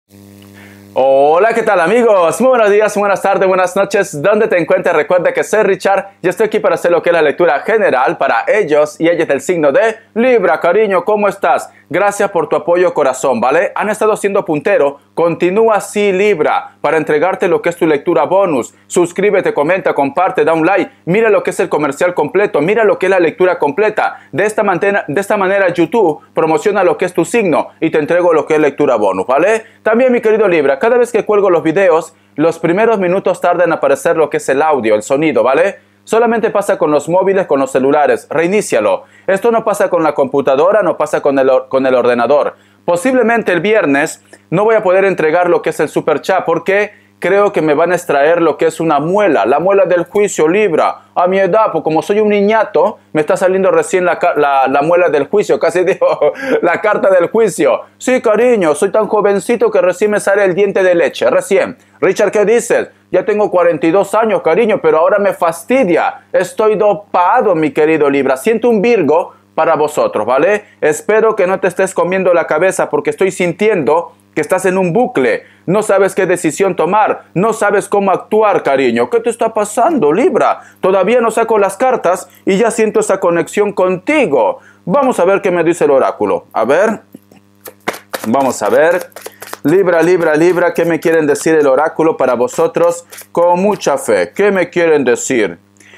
Hola, ¿qué tal amigos? Muy buenos días, buenas tardes, buenas noches. Donde te encuentres, recuerda que soy Richard y estoy aquí para hacer lo que es la lectura general para ellos y ellas del signo de Libra. Cariño, ¿cómo estás? Gracias por tu apoyo, corazón, ¿vale? Han estado siendo puntero. Continúa así, Libra, para entregarte lo que es tu lectura bonus. Suscríbete, comenta, comparte, da un like. Mira lo que es el comercial completo. Mira lo que es la lectura completa. De esta manera, YouTube promociona lo que es tu signo y te entrego lo que es lectura bonus, ¿vale? También, mi querido Libra, cada vez que cuelgo los videos, los primeros minutos tardan en aparecer lo que es el audio, el sonido, ¿vale? Solamente pasa con los móviles, con los celulares. Reinícialo. Esto no pasa con la computadora, no pasa con el ordenador. Posiblemente el viernes no voy a poder entregar lo que es el super chat porque creo que me van a extraer lo que es una muela, la muela del juicio, Libra. A mi edad, pues como soy un niñato, me está saliendo recién la muela del juicio, casi digo, la carta del juicio. Sí, cariño, soy tan jovencito que recién me sale el diente de leche, recién. Richard, ¿qué dices? Ya tengo 42 años, cariño, pero ahora me fastidia. Estoy dopado, mi querido Libra. Siento un Virgo para vosotros, ¿vale? Espero que no te estés comiendo la cabeza porque estoy sintiendo que estás en un bucle. No sabes qué decisión tomar. No sabes cómo actuar, cariño. ¿Qué te está pasando, Libra? Todavía no saco las cartas y ya siento esa conexión contigo. Vamos a ver qué me dice el oráculo. A ver. Vamos a ver. Libra, Libra, Libra, ¿qué me quieren decir el oráculo para vosotros? Con mucha fe. ¿Qué me quieren decir?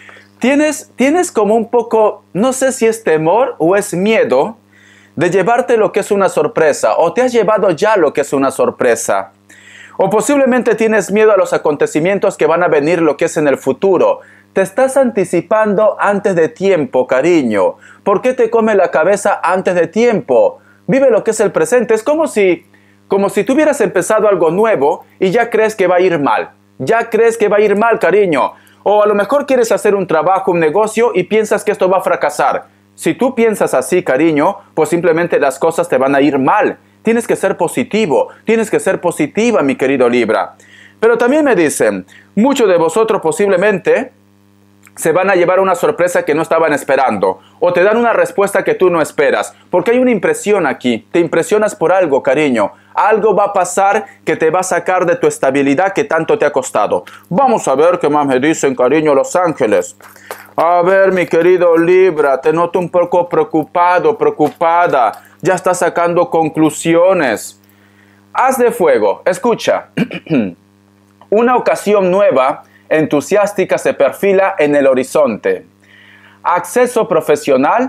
Tienes como un poco, no sé si es temor o es miedo de llevarte lo que es una sorpresa, o te has llevado ya lo que es una sorpresa. O posiblemente tienes miedo a los acontecimientos que van a venir lo que es en el futuro. Te estás anticipando antes de tiempo, cariño. ¿Por qué te come la cabeza antes de tiempo? Vive lo que es el presente. Es como si tú hubieras empezado algo nuevo y ya crees que va a ir mal. Ya crees que va a ir mal, cariño. O a lo mejor quieres hacer un trabajo, un negocio y piensas que esto va a fracasar. Si tú piensas así, cariño, pues simplemente las cosas te van a ir mal. Tienes que ser positivo, tienes que ser positiva, mi querido Libra. Pero también me dicen, muchos de vosotros posiblemente se van a llevar una sorpresa que no estaban esperando. O te dan una respuesta que tú no esperas. Porque hay una impresión aquí. Te impresionas por algo, cariño. Algo va a pasar que te va a sacar de tu estabilidad que tanto te ha costado. Vamos a ver qué más me dicen, cariño, los ángeles. A ver, mi querido Libra, te noto un poco preocupado, preocupada. Ya estás sacando conclusiones. Haz de fuego. Escucha. Una ocasión nueva, entusiástica, se perfila en el horizonte. Ascenso profesional,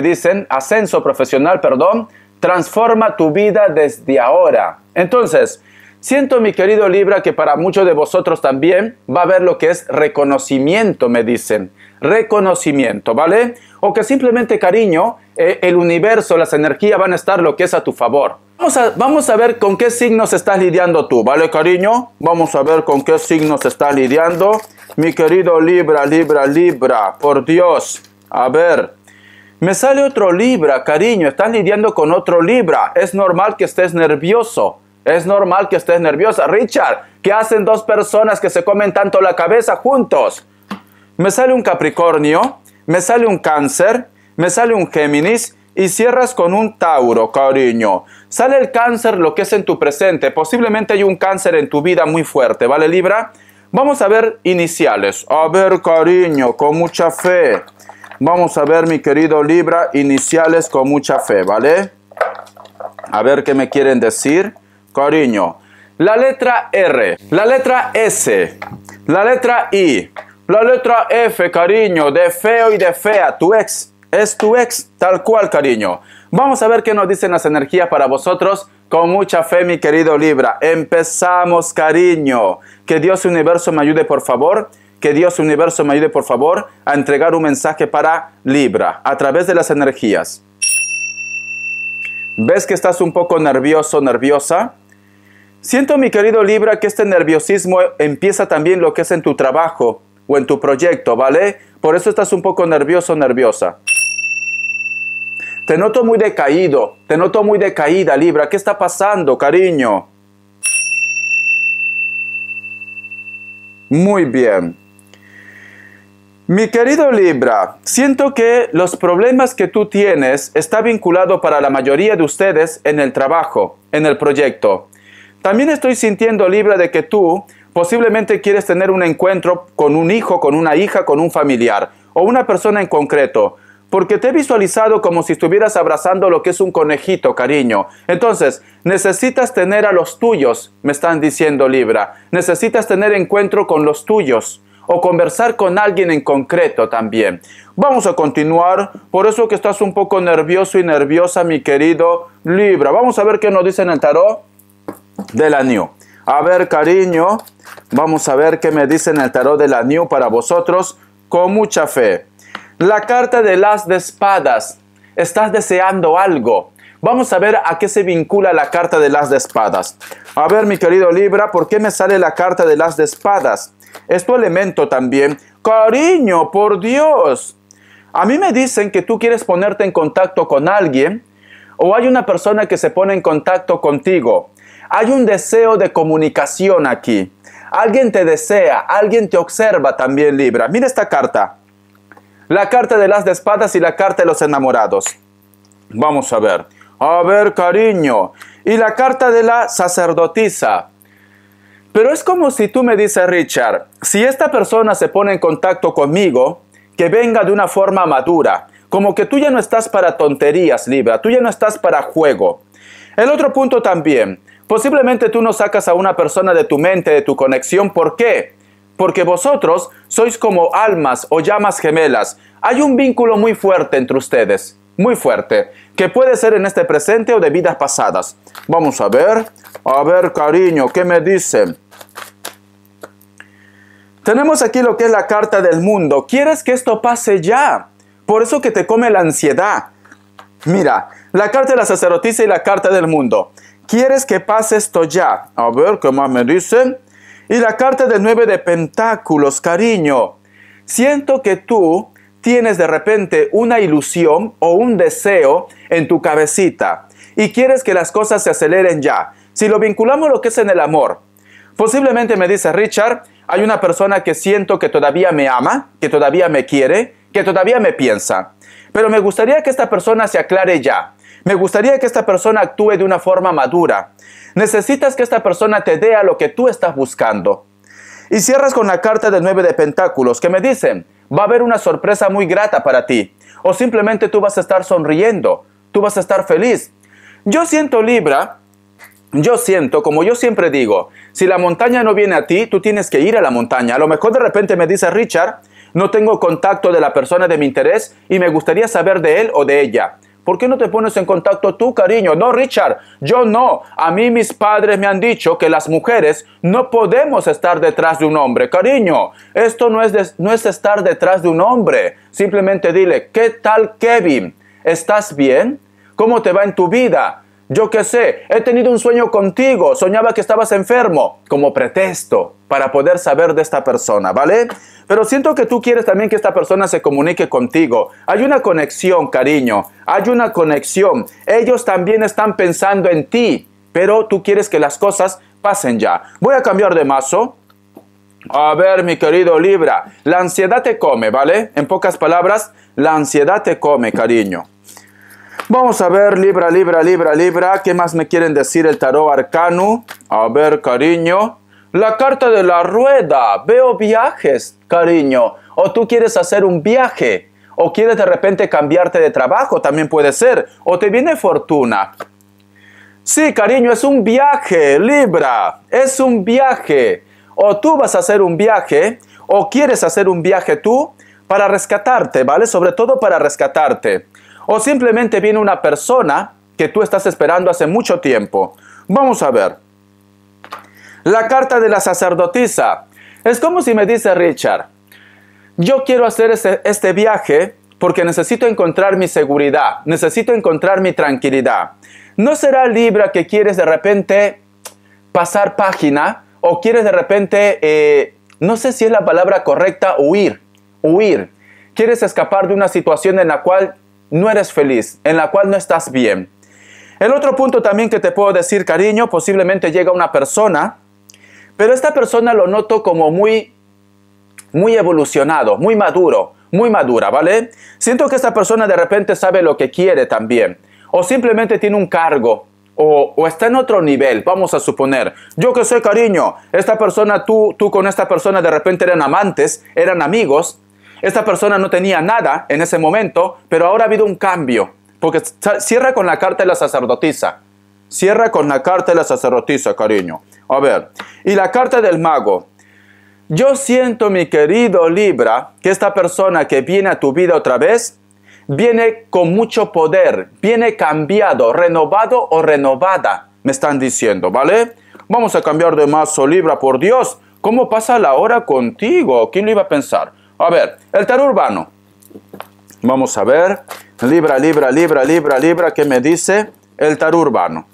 transforma tu vida desde ahora. Entonces, siento, mi querido Libra, que para muchos de vosotros también va a haber lo que es reconocimiento, me dicen. Reconocimiento, ¿vale? O que simplemente, cariño, el universo, las energías van a estar lo que es a tu favor. Vamos a ver con qué signos estás lidiando tú, ¿vale, cariño? Vamos a ver con qué signos estás lidiando. Mi querido Libra, Libra, Libra, por Dios. A ver, me sale otro Libra, cariño, estás lidiando con otro Libra. Es normal que estés nervioso. Es normal que estés nerviosa. Richard, ¿qué hacen dos personas que se comen tanto la cabeza juntos? Me sale un Capricornio, me sale un Cáncer, me sale un Géminis y cierras con un Tauro, cariño. Sale el Cáncer, lo que es en tu presente. Posiblemente hay un Cáncer en tu vida muy fuerte, ¿vale, Libra? Vamos a ver iniciales. A ver, cariño, con mucha fe. Vamos a ver, mi querido Libra, iniciales con mucha fe, ¿vale? A ver qué me quieren decir, cariño. La letra R, la letra S, la letra I, la letra F, cariño, de feo y de fea. Tu ex es tu ex, tal cual, cariño. Vamos a ver qué nos dicen las energías para vosotros. Con mucha fe, mi querido Libra. Empezamos, cariño. Que Dios Universo me ayude, por favor. Que Dios Universo me ayude, por favor, a entregar un mensaje para Libra a través de las energías. ¿Ves que estás un poco nervioso, nerviosa? Siento, mi querido Libra, que este nerviosismo empieza también lo que es en tu trabajo o en tu proyecto, ¿vale? Por eso estás un poco nervioso, nerviosa. Te noto muy decaído, te noto muy decaída, Libra. ¿Qué está pasando, cariño? Muy bien. Mi querido Libra, siento que los problemas que tú tienes está vinculado para la mayoría de ustedes en el trabajo, en el proyecto. También estoy sintiendo, Libra, de que tú posiblemente quieres tener un encuentro con un hijo, con una hija, con un familiar o una persona en concreto. Porque te he visualizado como si estuvieras abrazando lo que es un conejito, cariño. Entonces, necesitas tener a los tuyos, me están diciendo, Libra. Necesitas tener encuentro con los tuyos o conversar con alguien en concreto también. Vamos a continuar, por eso que estás un poco nervioso y nerviosa, mi querido Libra. Vamos a ver qué nos dice en el tarot de la New. A ver, cariño, vamos a ver qué me dice en el tarot de la New para vosotros con mucha fe. La carta del As de Espadas. Estás deseando algo. Vamos a ver a qué se vincula la carta del As de Espadas. A ver, mi querido Libra, ¿por qué me sale la carta del As de Espadas? Es tu elemento también. Cariño, por Dios. A mí me dicen que tú quieres ponerte en contacto con alguien o hay una persona que se pone en contacto contigo. Hay un deseo de comunicación aquí. Alguien te desea, alguien te observa también, Libra. Mira esta carta. La carta del As de Espadas y la carta de los enamorados. Vamos a ver. A ver, cariño. Y la carta de la sacerdotisa. Pero es como si tú me dices, Richard, si esta persona se pone en contacto conmigo, que venga de una forma madura. Como que tú ya no estás para tonterías, Libra. Tú ya no estás para juego. El otro punto también. Posiblemente tú no sacas a una persona de tu mente, de tu conexión. ¿Por qué? Porque vosotros sois como almas o llamas gemelas. Hay un vínculo muy fuerte entre ustedes, muy fuerte, que puede ser en este presente o de vidas pasadas. Vamos a ver, cariño, ¿qué me dicen? Tenemos aquí lo que es la carta del mundo. ¿Quieres que esto pase ya? Por eso que te come la ansiedad. Mira, la carta de la sacerdotisa y la carta del mundo. ¿Quieres que pase esto ya? A ver, ¿qué más me dicen? Y la carta del 9 de pentáculos, cariño. Siento que tú tienes de repente una ilusión o un deseo en tu cabecita y quieres que las cosas se aceleren ya. Si lo vinculamos a lo que es en el amor, posiblemente me dice Richard, hay una persona que siento que todavía me ama, que todavía me quiere, que todavía me piensa. Pero me gustaría que esta persona se aclare ya. Me gustaría que esta persona actúe de una forma madura. Necesitas que esta persona te dé a lo que tú estás buscando. Y cierras con la carta del 9 de pentáculos, que me dicen, va a haber una sorpresa muy grata para ti. O simplemente tú vas a estar sonriendo, tú vas a estar feliz. Yo siento, Libra, como yo siempre digo, si la montaña no viene a ti, tú tienes que ir a la montaña. A lo mejor de repente me dice Richard, no tengo contacto de la persona de mi interés y me gustaría saber de él o de ella. ¿Por qué no te pones en contacto tú, cariño? No, Richard, yo no. A mí mis padres me han dicho que las mujeres no podemos estar detrás de un hombre. Cariño, esto no es estar detrás de un hombre. Simplemente dile, ¿qué tal, Kevin? ¿Estás bien? ¿Cómo te va en tu vida? Yo qué sé, he tenido un sueño contigo, soñaba que estabas enfermo, como pretexto para poder saber de esta persona, ¿vale? Pero siento que tú quieres también que esta persona se comunique contigo. Hay una conexión, cariño, hay una conexión. Ellos también están pensando en ti, pero tú quieres que las cosas pasen ya. Voy a cambiar de mazo. A ver, mi querido Libra, la ansiedad te come, ¿vale? En pocas palabras, la ansiedad te come, cariño. Vamos a ver, Libra, ¿qué más me quieren decir el tarot arcano? A ver, cariño, la carta de la rueda, veo viajes, cariño, o tú quieres hacer un viaje, o quieres de repente cambiarte de trabajo, también puede ser, o te viene fortuna. Sí, cariño, es un viaje, Libra, es un viaje, o tú vas a hacer un viaje, o quieres hacer un viaje tú, para rescatarte, ¿vale? Sobre todo para rescatarte. O simplemente viene una persona que tú estás esperando hace mucho tiempo. Vamos a ver. La carta de la sacerdotisa. Es como si me dice Richard, yo quiero hacer este viaje porque necesito encontrar mi seguridad, necesito encontrar mi tranquilidad. ¿No será, Libra, que quieres de repente pasar página o quieres de repente, no sé si es la palabra correcta, huir? Quieres escapar de una situación en la cual no eres feliz, en la cual no estás bien. El otro punto también que te puedo decir, cariño, posiblemente llega una persona, pero esta persona lo noto como muy evolucionado, muy maduro, muy madura, ¿vale? Siento que esta persona de repente sabe lo que quiere también, o simplemente tiene un cargo, o está en otro nivel, vamos a suponer. Yo que sé, cariño, esta persona, tú con esta persona de repente eran amantes, eran amigos. Esta persona no tenía nada en ese momento, pero ahora ha habido un cambio. Porque cierra con la carta de la sacerdotisa. Cierra con la carta de la sacerdotisa, cariño. A ver, y la carta del mago. Yo siento, mi querido Libra, que esta persona que viene a tu vida otra vez, viene con mucho poder, viene cambiado, renovado o renovada, me están diciendo, ¿vale? Vamos a cambiar de mazo, Libra, por Dios. ¿Cómo pasa la hora contigo? ¿Quién lo iba a pensar? A ver, el tarot urbano. Vamos a ver. Libra, Libra, Libra, Libra, Libra. ¿Qué me dice el tarot urbano?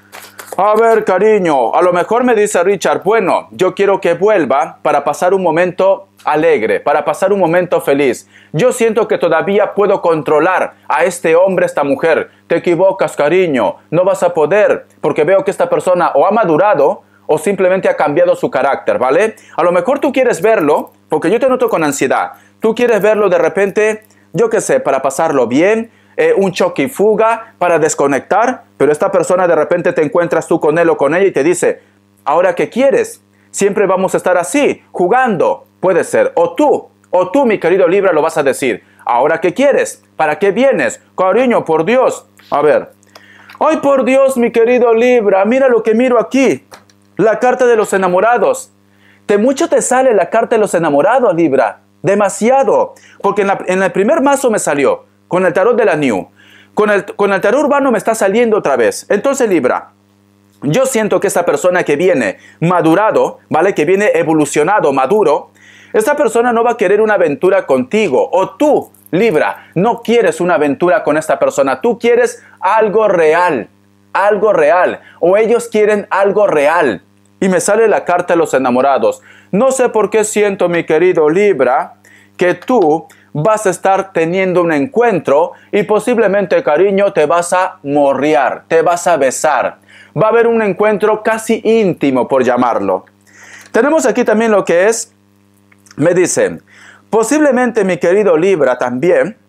A ver, cariño. A lo mejor me dice Richard, bueno, yo quiero que vuelva para pasar un momento alegre, para pasar un momento feliz. Yo siento que todavía puedo controlar a este hombre, esta mujer. Te equivocas, cariño. No vas a poder, porque veo que esta persona o ha madurado o simplemente ha cambiado su carácter, ¿vale? A lo mejor tú quieres verlo, porque yo te noto con ansiedad. Tú quieres verlo de repente, yo qué sé, para pasarlo bien, un choque y fuga, para desconectar, pero esta persona de repente te encuentras tú con él o con ella y te dice, ¿ahora qué quieres? Siempre vamos a estar así, jugando. Puede ser, o tú, mi querido Libra, lo vas a decir, ¿ahora qué quieres? ¿Para qué vienes? Cariño, por Dios. A ver. Ay, por Dios, mi querido Libra, mira lo que miro aquí. La carta de los enamorados. De mucho te sale la carta de los enamorados, Libra. Demasiado. Porque en el primer mazo me salió. Con el tarot de la New. Con el tarot urbano me está saliendo otra vez. Entonces, Libra, yo siento que esta persona que viene madurado, ¿vale? Que viene evolucionado, maduro. Esta persona no va a querer una aventura contigo. O tú, Libra, no quieres una aventura con esta persona. Tú quieres algo real. Algo real. O ellos quieren algo real. Y me sale la carta de los enamorados. No sé por qué siento, mi querido Libra, que tú vas a estar teniendo un encuentro y posiblemente, cariño, te vas a morrear, te vas a besar. Va a haber un encuentro casi íntimo, por llamarlo. Tenemos aquí también lo que es, me dicen, posiblemente, mi querido Libra, también,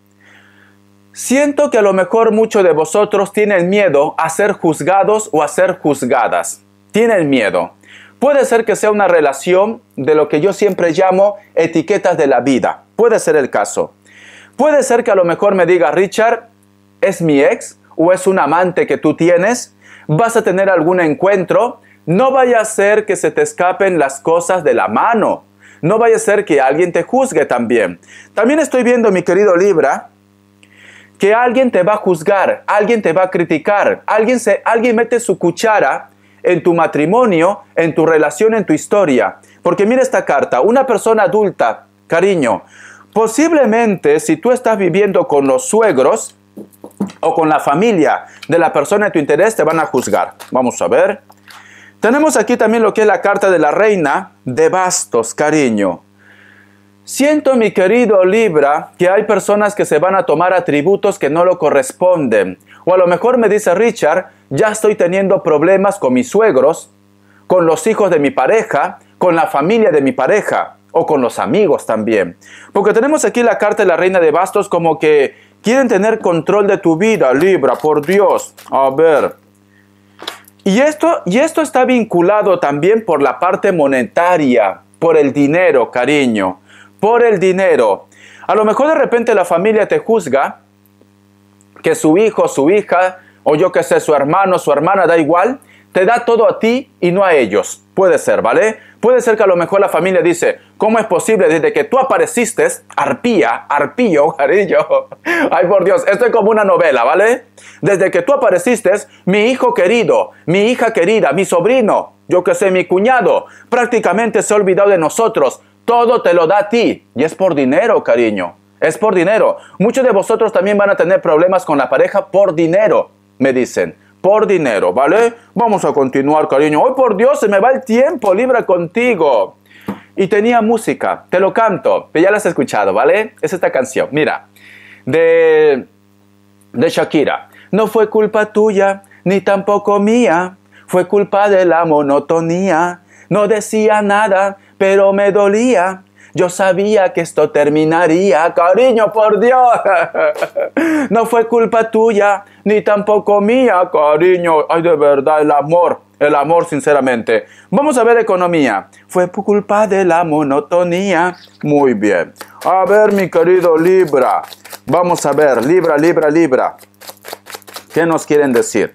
siento que a lo mejor muchos de vosotros tienen miedo a ser juzgados o a ser juzgadas. Tienen miedo. Puede ser que sea una relación de lo que yo siempre llamo etiquetas de la vida. Puede ser el caso. Puede ser que a lo mejor me diga, Richard, ¿es mi ex o es un amante que tú tienes? ¿Vas a tener algún encuentro? No vaya a ser que se te escapen las cosas de la mano. No vaya a ser que alguien te juzgue también. También estoy viendo, mi querido Libra, que alguien te va a juzgar, alguien te va a criticar, alguien mete su cuchara en tu matrimonio, en tu relación, en tu historia. Porque mira esta carta, una persona adulta, cariño, posiblemente si tú estás viviendo con los suegros o con la familia de la persona de tu interés, te van a juzgar. Vamos a ver. Tenemos aquí también lo que es la carta de la reina de bastos, cariño. Siento, mi querido Libra, que hay personas que se van a tomar atributos que no lo corresponden. O a lo mejor me dice Richard, ya estoy teniendo problemas con mis suegros, con los hijos de mi pareja, con la familia de mi pareja o con los amigos también. Porque tenemos aquí la carta de la reina de bastos como que quieren tener control de tu vida, Libra, por Dios. A ver. Y esto está vinculado también por la parte monetaria, por el dinero, cariño, por el dinero. A lo mejor de repente la familia te juzga que su hijo, su hija, o yo que sé, su hermano, su hermana, da igual, te da todo a ti y no a ellos. Puede ser, ¿vale? Puede ser que a lo mejor la familia dice, ¿cómo es posible desde que tú apareciste, arpillo, cariño? Ay, por Dios, esto es como una novela, ¿vale? Desde que tú apareciste, mi hijo querido, mi hija querida, mi sobrino, yo que sé, mi cuñado, prácticamente se ha olvidado de nosotros. Todo te lo da a ti. Y es por dinero, cariño. Es por dinero. Muchos de vosotros también van a tener problemas con la pareja por dinero, me dicen. Por dinero, ¿vale? Vamos a continuar, cariño. ¡Ay, por Dios, se me va el tiempo! Libra contigo. Y tenía música. Te lo canto. Ya la has escuchado, ¿vale? Es esta canción. Mira. De Shakira. No fue culpa tuya, ni tampoco mía. Fue culpa de la monotonía. No decía nada, pero me dolía. Yo sabía que esto terminaría, cariño, por Dios. No fue culpa tuya, ni tampoco mía, cariño. Ay, de verdad, el amor, sinceramente. Vamos a ver economía. Fue por culpa de la monotonía. Muy bien. A ver, mi querido Libra. Vamos a ver, Libra. ¿Qué nos quieren decir?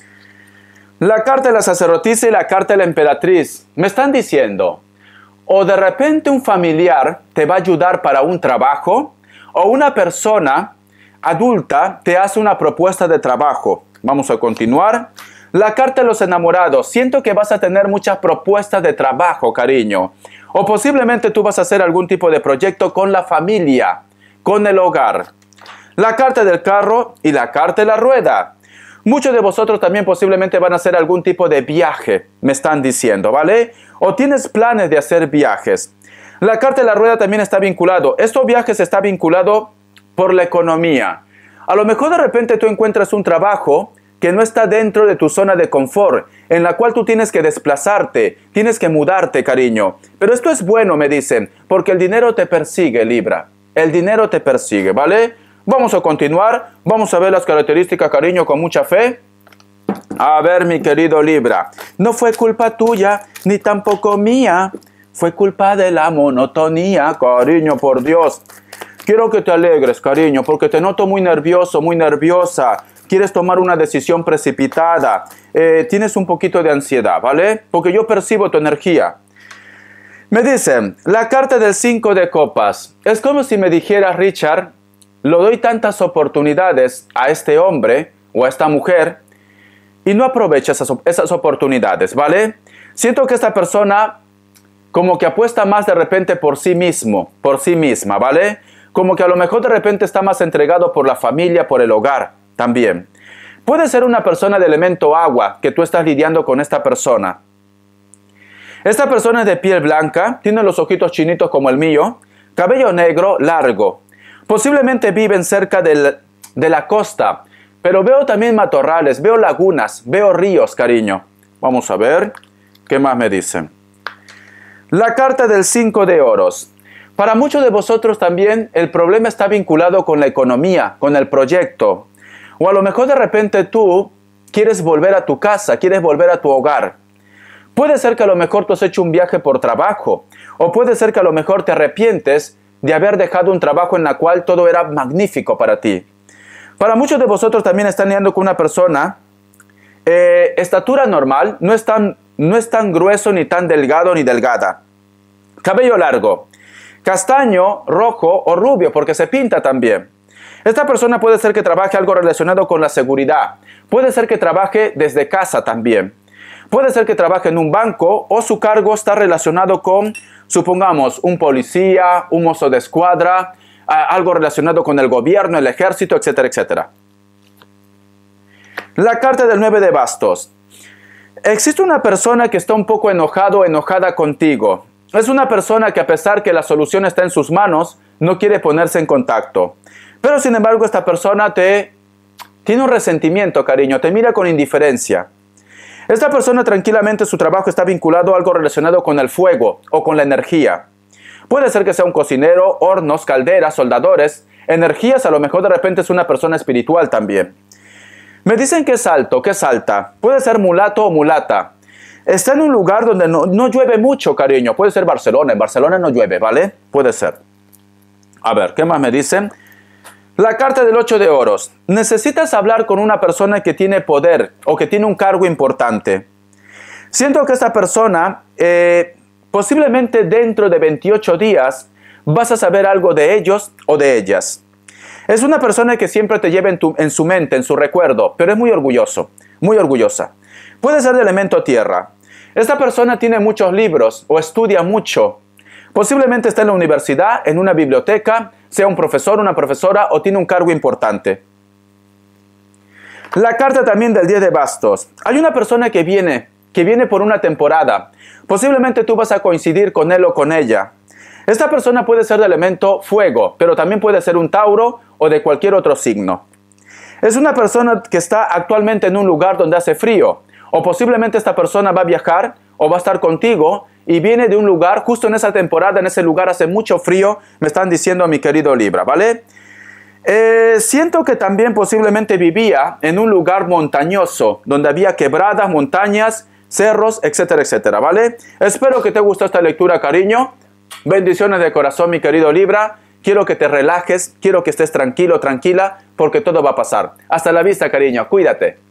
La carta de la sacerdotisa y la carta de la emperatriz. Me están diciendo, o de repente un familiar te va a ayudar para un trabajo, o una persona adulta te hace una propuesta de trabajo. Vamos a continuar. La carta de los enamorados. Siento que vas a tener muchas propuestas de trabajo, cariño. O posiblemente tú vas a hacer algún tipo de proyecto con la familia, con el hogar. La carta del carro y la carta de la rueda. Muchos de vosotros también posiblemente van a hacer algún tipo de viaje, me están diciendo, ¿vale? O tienes planes de hacer viajes. La carta de la rueda también está vinculado. Estos viajes está vinculado por la economía. A lo mejor de repente tú encuentras un trabajo que no está dentro de tu zona de confort, en la cual tú tienes que desplazarte, tienes que mudarte, cariño. Pero esto es bueno, me dicen, porque el dinero te persigue, Libra. El dinero te persigue, ¿vale? Vamos a continuar, vamos a ver las características, cariño, con mucha fe. A ver, mi querido Libra, no fue culpa tuya, ni tampoco mía. Fue culpa de la monotonía, cariño, por Dios. Quiero que te alegres, cariño, porque te noto muy nervioso, muy nerviosa. Quieres tomar una decisión precipitada. Tienes un poquito de ansiedad, ¿vale? Porque yo percibo tu energía. Me dicen, la carta del 5 de copas. Es como si me dijeras, Richard, lo doy tantas oportunidades a este hombre o a esta mujer y no aprovecha esas oportunidades, ¿vale? Siento que esta persona como que apuesta más de repente por sí mismo, por sí misma, ¿vale? Como que a lo mejor de repente está más entregado por la familia, por el hogar también. Puede ser una persona de elemento agua que tú estás lidiando con esta persona. Esta persona es de piel blanca, tiene los ojitos chinitos como el mío, cabello negro largo. Posiblemente viven cerca de la costa, pero veo también matorrales, veo lagunas, veo ríos, cariño. Vamos a ver, ¿qué más me dicen? La carta del 5 de oros. Para muchos de vosotros también el problema está vinculado con la economía, con el proyecto. O a lo mejor de repente tú quieres volver a tu casa, quieres volver a tu hogar. Puede ser que a lo mejor tú has hecho un viaje por trabajo, o puede ser que a lo mejor te arrepientes de haber dejado un trabajo en la cual todo era magnífico para ti. Para muchos de vosotros también están lidiando con una persona, estatura normal, no es tan grueso, ni tan delgado, ni delgada. Cabello largo, castaño, rojo o rubio, porque se pinta también. Esta persona puede ser que trabaje algo relacionado con la seguridad. Puede ser que trabaje desde casa también. Puede ser que trabaje en un banco o su cargo está relacionado con, supongamos, un policía, un mozo de escuadra, algo relacionado con el gobierno, el ejército, etcétera, etcétera. La carta del 9 de bastos. Existe una persona que está un poco enojado o enojada contigo. Es una persona que a pesar que la solución está en sus manos, no quiere ponerse en contacto. Pero sin embargo esta persona tiene un resentimiento, cariño, te mira con indiferencia. Esta persona tranquilamente su trabajo está vinculado a algo relacionado con el fuego o con la energía. Puede ser que sea un cocinero, hornos, calderas, soldadores, energías, a lo mejor de repente es una persona espiritual también. Me dicen que es alto, que es alta. Puede ser mulato o mulata. Está en un lugar donde no llueve mucho, cariño. Puede ser Barcelona. En Barcelona no llueve, ¿vale? Puede ser. A ver, ¿qué más me dicen? La carta del 8 de oros. Necesitas hablar con una persona que tiene poder o que tiene un cargo importante. Siento que esta persona, posiblemente dentro de 28 días, vas a saber algo de ellos o de ellas. Es una persona que siempre te lleva en su mente, en su recuerdo, pero es muy orgulloso, muy orgullosa. Puede ser de elemento tierra. Esta persona tiene muchos libros o estudia mucho. Posiblemente está en la universidad, en una biblioteca, sea un profesor, una profesora o tiene un cargo importante. La carta también del 10 de bastos. Hay una persona que viene por una temporada. Posiblemente tú vas a coincidir con él o con ella. Esta persona puede ser de elemento fuego, pero también puede ser un Tauro o de cualquier otro signo. Es una persona que está actualmente en un lugar donde hace frío. O posiblemente esta persona va a viajar o va a estar contigo y viene de un lugar, justo en esa temporada, en ese lugar hace mucho frío, me están diciendo mi querido Libra, ¿vale? Siento que también posiblemente vivía en un lugar montañoso, donde había quebradas, montañas, cerros, etcétera, etcétera, ¿vale? Espero que te gustó esta lectura, cariño. Bendiciones de corazón, mi querido Libra. Quiero que te relajes, quiero que estés tranquilo, tranquila, porque todo va a pasar. Hasta la vista, cariño. Cuídate.